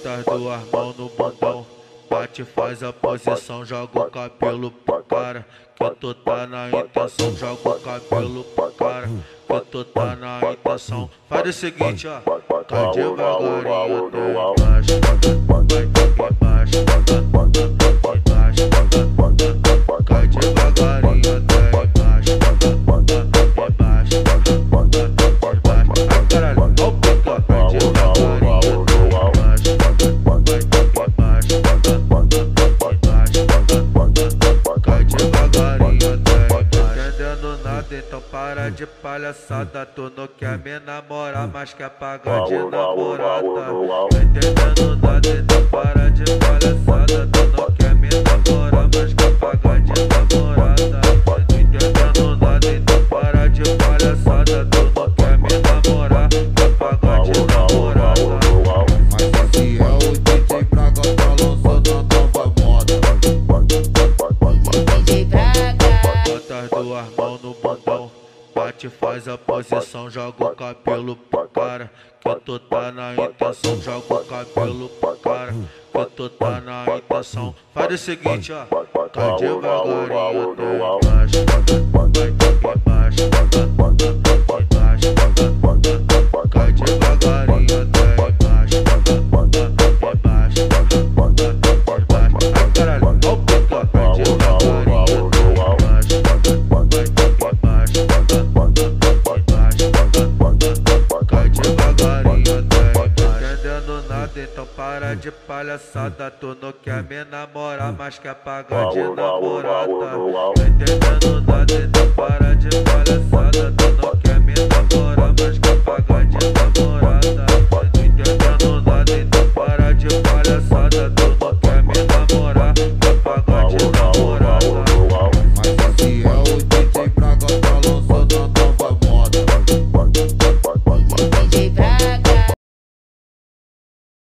Bota as duas mãos no bundão, bate, faz a posição, joga o cabelo pra cara. Que tu tá na intenção, joga o cabelo pra cara. Que tu tá na intenção. Faz o seguinte, ó, cai devagarinho até embaixo, vai embaixo, embaixo, cai devagarinho até embaixo, embaixo, ai caralho, ó o pica, cai devagarinho até embaixo, cai devagarinho até embaixo. Entendendo nada, então para de palhaçada. Tu não quer me namorar, mas quer pagar de namorada. Entendendo nada, então para de palhaçada. Tu não quer me namorar, mas quer pagar de namorada. Entendendo nada, então para de palhaçada. Tu não quer me namorar, quer pagar de namorada. Mas esse é o DJ Braga, tá lançando a nova moda. DJ Braga. Bota as duas mãos no bundão, bate, faz a posição, joga o cabelo pra cara. Que tu tá na intenção, joga o cabelo pra cara. Que tu tá na intenção. Faz o seguinte, ó, cai devagarinho até embaixo, vai embaixo, embaixo, cai devagarinho até embaixo, embaixo, ai caralho, ó o pica, cai devagarinho até embaixo, cai devagarinho até embaixo. Entendendo nada, então para de palhaçada. Tu não quer me namorar, mas quer pagar de namorada. Entendendo